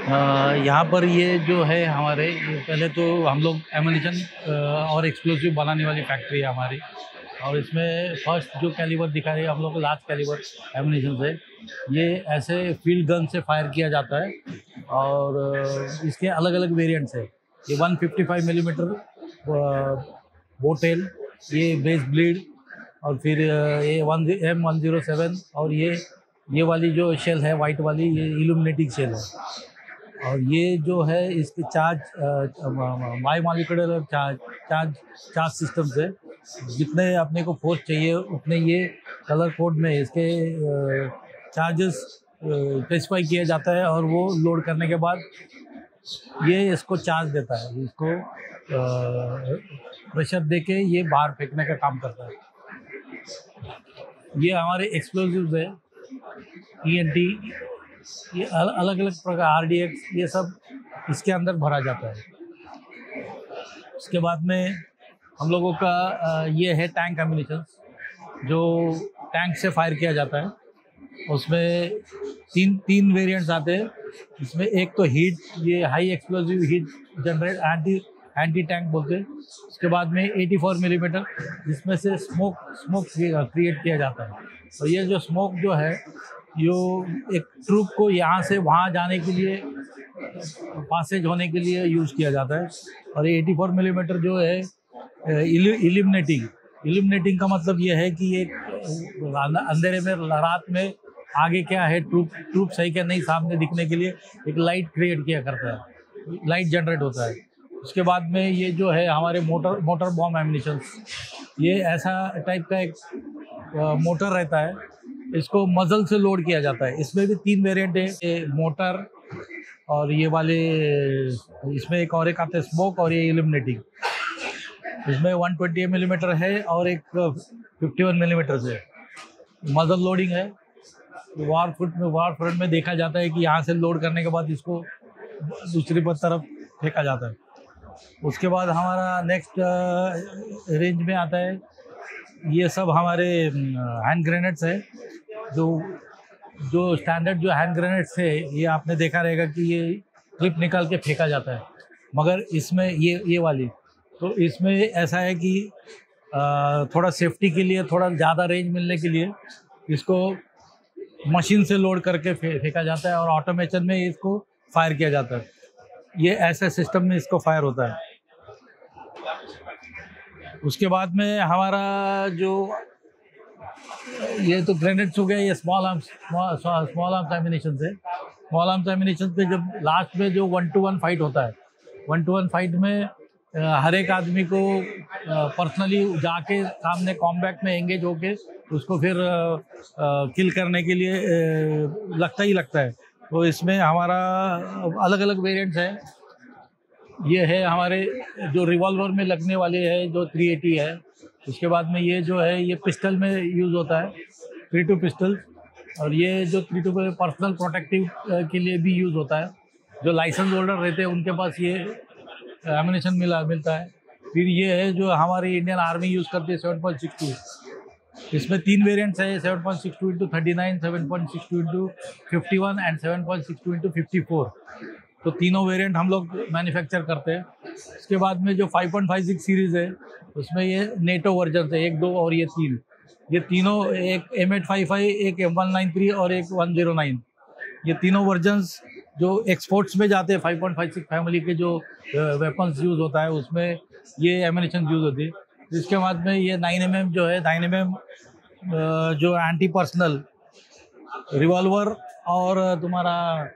यहाँ पर ये जो है हमारे पहले तो हम लोग एमुनिशन और एक्सप्लोसिव बनाने वाली फैक्ट्री है हमारी। और इसमें फर्स्ट जो कैलिबर दिखा रही है हम लोग को लार्ज कैलिबर एमुनिशन से, ये ऐसे फील्ड गन से फायर किया जाता है। और इसके अलग अलग वेरिएंट्स है। ये 155 मिलीमीटर बोटेल, ये बेस ब्लीड, और फिर ये M107, और ये वाली जो शेल है वाइट वाली, ये इल्यूमिनेटिंग शेल है। और ये जो है इसके charge bi molecular charge system से जितने अपने को फोर्स चाहिए उतने ये कलर कोड में इसके चार्जेस स्पेसिफाई किया जाता है। और वो लोड करने के बाद ये इसको चार्ज देता है, इसको प्रेशर देके ये बाहर फेंकने का काम करता है। ये हमारे एक्सप्लोजिव्स है, TNT, ये अलग अलग प्रकार RDX, ये सब इसके अंदर भरा जाता है। उसके बाद में हम लोगों का ये है टैंक एम्यूनिशन, जो टैंक से फायर किया जाता है। उसमें तीन वेरिएंट्स आते हैं। इसमें एक तो हीट, ये high explosive heat generate anti tank बोलते हैं। उसके बाद में 84 मिलीमीटर, जिसमें से स्मोक क्रिएट किया जाता है। और ये जो स्मोक जो है यो एक ट्रूप को यहाँ से वहाँ जाने के लिए, पासेज होने के लिए यूज़ किया जाता है। और ये 84 मिलीमीटर जो है इल्यूमिनेटिंग का मतलब ये है कि एक अंधेरे में, रात में आगे क्या है, ट्रूप सही क्या नहीं सामने दिखने के लिए एक लाइट क्रिएट किया करता है, लाइट जनरेट होता है। उसके बाद में ये जो है हमारे मोटर बॉम्ब एम्यूनिशन, ये ऐसा टाइप का एक मोटर रहता है, इसको मजल से लोड किया जाता है। इसमें भी 3 वेरिएंट है, मोटर और ये वाले, इसमें एक और एक आता है स्मोक, और ये इल्यूमिनेटिंग। इसमें 120 मिलीमीटर है और एक 51 मिलीमीटर से मजल लोडिंग है। वार फ्रंट में देखा जाता है कि यहाँ से लोड करने के बाद इसको दूसरी तरफ फेंका जाता है। उसके बाद हमारा नेक्स्ट रेंज में आता है, ये सब हमारे हैंड ग्रेनेड्स है। जो स्टैंडर्ड जो हैंड ग्रेनेड्स है, ये आपने देखा रहेगा कि ये क्लिप निकाल के फेंका जाता है। मगर इसमें ये वाली, तो इसमें ऐसा है कि थोड़ा सेफ्टी के लिए, थोड़ा ज़्यादा रेंज मिलने के लिए इसको मशीन से लोड करके फेंका जाता है और ऑटोमेशन में इसको फायर किया जाता है। ये ऐसे सिस्टम में इसको फायर होता है। उसके बाद में हमारा जो ये तो ग्रेनेड्स हो गया, ये स्मॉल आर्म्स एम्यूनिशन से। स्मॉल आर्म्स एम्यूनिशन पे जब लास्ट में जो 1-to-1 फाइट होता है, 1-to-1 फाइट में हर एक आदमी को पर्सनली जाके सामने कॉम्बैट में एंगेज होके उसको फिर किल करने के लिए लगता ही लगता है। तो इसमें हमारा अलग अलग वेरिएंट्स हैं। ये है हमारे जो रिवॉल्वर में लगने वाले है, जो 380 है। उसके बाद में ये जो है ये पिस्टल में यूज़ होता है, 3-2 पिस्टल। और ये जो 3-2 पर्सनल प्रोटेक्टिव के लिए भी यूज़ होता है। जो लाइसेंस होल्डर रहते हैं उनके पास ये एम्यूनिशन मिलता है। फिर ये है जो हमारी इंडियन आर्मी यूज़ करती है, 7.62। इसमें 3 वेरिएंट्स है, 7.62 × 39, 7.62 × 51 एंड 7.62 × 54। तो तीनों वेरिएंट हम लोग मैन्युफैक्चर करते हैं। इसके बाद में जो 5.56 सीरीज़ है, उसमें ये नेटो वर्जन है, 1, 2 और ये 3। ये तीनों, एक M855, एक M193 और एक 109, ये तीनों वर्जन्स जो एक्सपोर्ट्स में जाते हैं, 5.56 फैमिली के जो वेपन्स यूज़ होता है उसमें ये एम्यूनिशन यूज़ होती है। इसके बाद में ये 9mm जो है, 9mm जो एंटी पर्सनल रिवॉल्वर और तुम्हारा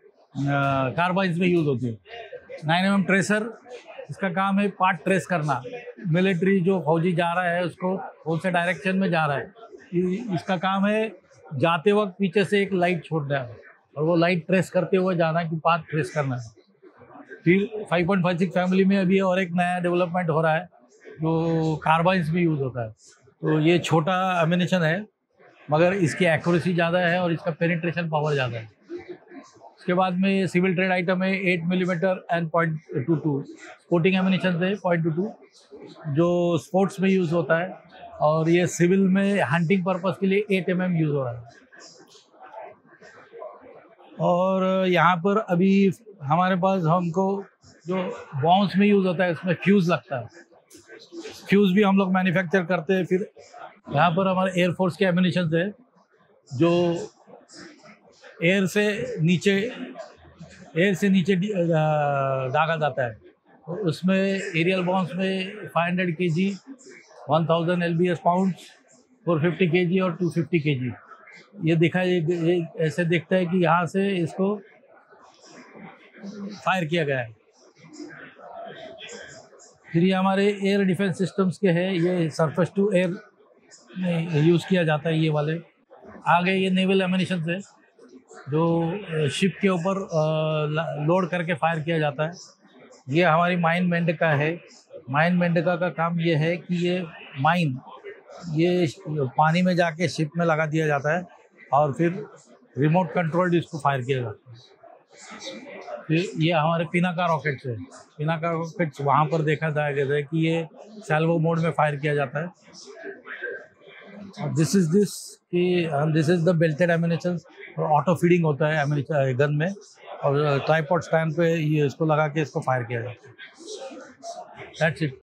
कार्बाइन्स में यूज़ होती है। 9mm ट्रेसर, इसका काम है पार्ट ट्रेस करना। मिलिट्री जो फौजी जा रहा है उसको कौन से डायरेक्शन में जा रहा है, इसका काम है जाते वक्त पीछे से एक लाइट छोड़ना है और वो लाइट ट्रेस करते हुए जाना कि पाथ ट्रेस करना है। फिर 5.56 फैमिली में अभी और एक नया डेवलपमेंट हो रहा है जो कार्बाइन्स में यूज़ होता है। तो ये छोटा एम्यूनिशन है मगर इसकी एक्यूरेसी ज़्यादा है और इसका पेनिट्रेशन पावर ज़्यादा है। उसके बाद में ये सिविल ट्रेड आइटम है, 8 मिलीमीटर एंड 0.22 स्पोर्टिंग एम्यूनिशन है, 0.22 जो स्पोर्ट्स में यूज़ होता है। और ये सिविल में हंटिंग पर्पस के लिए 8 mm यूज़ हो रहा है। और यहाँ पर अभी हमारे पास हमको जो बॉम्ब्स में यूज़ होता है इसमें फ्यूज़ लगता है, फ्यूज़ भी हम लोग मैन्युफैक्चर करते हैं। फिर यहाँ पर हमारे एयरफोर्स के एम्यूनिशन है जो एयर से नीचे दागा जाता है। तो उसमें एरियल बॉम्ब्स में 500 kg, 1000 lbs पाउंड्स, 450 kg और 250 kg ये ऐसे दिखता है कि यहाँ से इसको फायर किया गया है। फिर ये हमारे एयर डिफेंस सिस्टम्स के हैं, ये सरफेस टू एयर में यूज़ किया जाता है ये वाले। आगे ये नेवल एम्यूनिशन है जो शिप के ऊपर लोड करके फायर किया जाता है। ये हमारी माइन मेंढका है। माइन मेंढका का काम ये है कि ये पानी में जाके शिप में लगा दिया जाता है और फिर रिमोट कंट्रोल्ड इसको फायर किया जाता है। फिर ये हमारे पिनाका रॉकेट्स है। पिनाका रॉकेट्स वहाँ पर देखा जाएगा कि ये सैल्वो मोड में फायर किया जाता है। This is the belted ammunition. और ऑटो फीडिंग होता है एम्यूनिशन गन में, और ट्राइपॉड स्टैंड पे ये इसको लगा के इसको फायर किया जाता है। That's it.